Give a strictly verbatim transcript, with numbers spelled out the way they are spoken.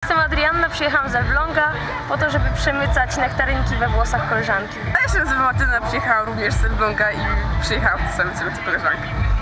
jestem Adrianna, przyjechałam z Elbląga po to, żeby przemycać nektarynki we włosach koleżanki. A ja się nazywam Martyna, przyjechałam również z Elbląga i przyjechałam w tym samym celu co koleżanki.